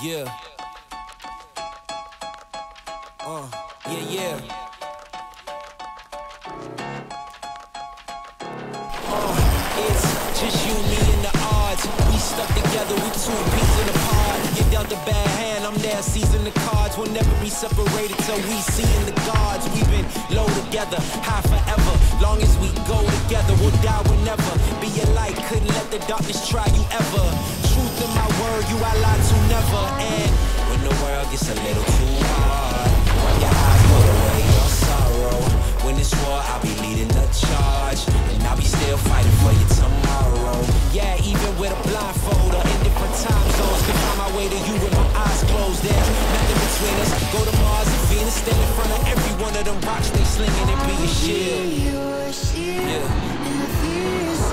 Yeah. Yeah. It's just you, me, and the odds. We stuck together, we two peas in a pod. You dealt a bad hand, I'm there seizing the cards. We'll never be separated till we seeing the gods. We've been low together, high forever. Long as we go together, we'll die whenever. Be a light, couldn't let the darkness try you ever. Truth in my word, you I lie to never. And when the world gets a little too hard, wipe your eyes, put away your sorrow. When it's war, I'll be leading the charge, and I'll be still fighting for you tomorrow. Yeah, even with a blindfold or in different time zones, can find my way to you with my eyes closed. There's nothing between us. Go to Mars and Venus, stand in front of every one of them rocks they slinging and be a shield. Yeah. And the fear is